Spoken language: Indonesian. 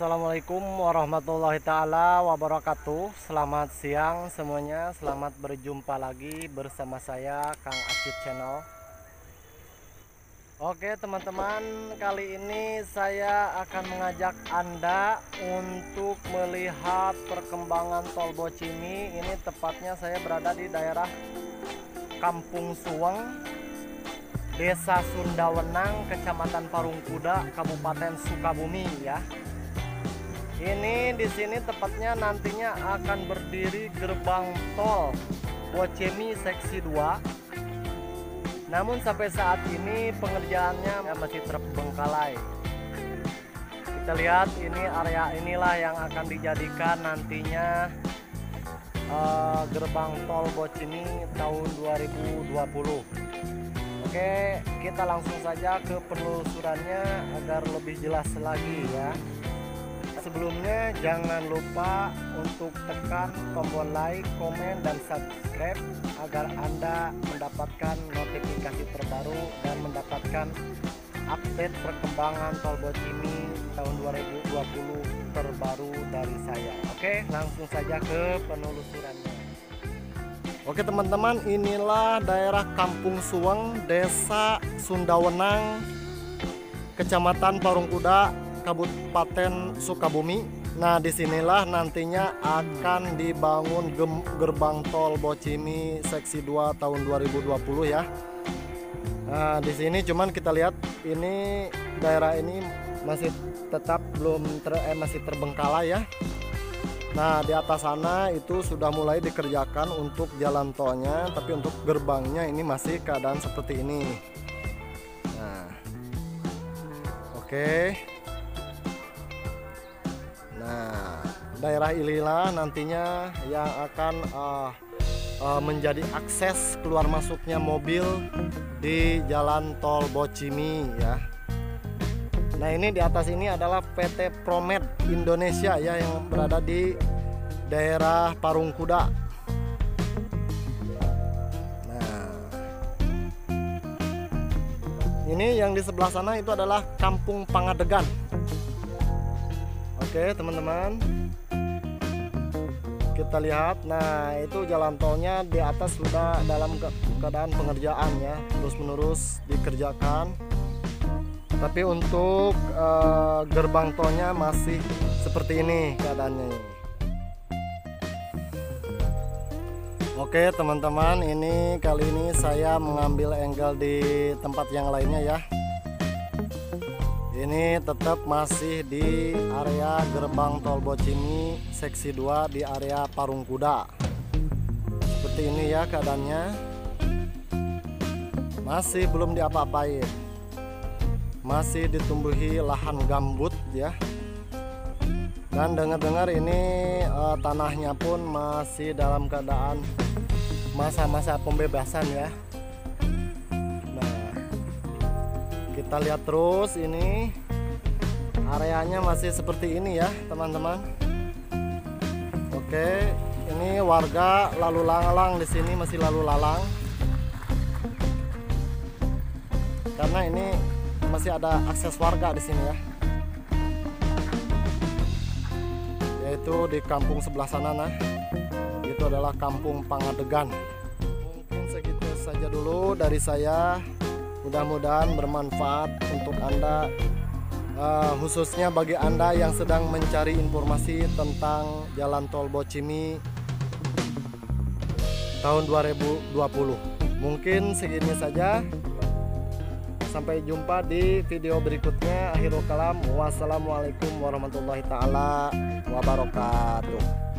Assalamualaikum warahmatullahi taala wabarakatuh. Selamat siang semuanya. Selamat berjumpa lagi bersama saya Kang Acut Channel. Oke teman-teman, kali ini saya akan mengajak Anda untuk melihat perkembangan tol Bocimi. Ini tepatnya saya berada di daerah Kampung Suweng, Desa Sundawenang, Kecamatan Parungkuda, Kabupaten Sukabumi ya. Ini di sini tepatnya nantinya akan berdiri gerbang tol Bocimi seksi 2. Namun sampai saat ini pengerjaannya masih terbengkalai. Kita lihat ini area inilah yang akan dijadikan nantinya gerbang tol Bocimi tahun 2020. Oke, kita langsung saja ke penelusurannya agar lebih jelas lagi ya. Sebelumnya jangan lupa untuk tekan tombol like, komen, dan subscribe agar Anda mendapatkan notifikasi terbaru dan mendapatkan update perkembangan tol Bocimi tahun 2020 terbaru dari saya. Oke, langsung saja ke penelusurannya. Oke teman-teman, inilah daerah Kampung Suweng, Desa Sundawenang, Kecamatan Parungkuda, Kabupaten Sukabumi. Nah, disinilah nantinya akan dibangun gerbang tol Bocimi seksi 2 tahun 2020 ya. Nah, di sini cuman kita lihat ini daerah ini masih tetap masih terbengkalai ya. Nah, di atas sana itu sudah mulai dikerjakan untuk jalan tolnya, tapi untuk gerbangnya ini masih keadaan seperti ini. Nah, oke. Nah, daerah inilah nantinya yang akan menjadi akses keluar masuknya mobil di jalan tol Bocimi ya. Nah, ini di atas ini adalah PT Promed Indonesia ya, yang berada di daerah Parungkuda. Nah, ini yang di sebelah sana itu adalah Kampung Pangadegan. Oke teman-teman, kita lihat. Nah, itu jalan tolnya di atas sudah dalam keadaan pengerjaan ya, terus menerus dikerjakan. Tapi untuk gerbang tolnya masih seperti ini keadaannya. Oke teman-teman, ini kali ini saya mengambil angle di tempat yang lainnya ya. Ini tetap masih di area gerbang tol Bocimi seksi 2 di area Parungkuda. Seperti ini ya keadaannya. Masih belum diapa-apain. Masih ditumbuhi lahan gambut ya. Dan dengar-dengar ini tanahnya pun masih dalam keadaan masa-masa pembebasan ya. Kita lihat terus, ini areanya masih seperti ini ya teman-teman. Oke, ini warga lalu lalang di sini, masih lalu lalang karena ini masih ada akses warga di sini ya, yaitu di kampung sebelah sana. Nah, itu adalah Kampung Pangadegan. Mungkin segitu saja dulu dari saya. Mudah-mudahan bermanfaat untuk Anda, khususnya bagi Anda yang sedang mencari informasi tentang jalan tol Bocimi tahun 2020. Mungkin segini saja. Sampai jumpa di video berikutnya. Akhirul kalam. Wassalamualaikum warahmatullahi taala wabarakatuh.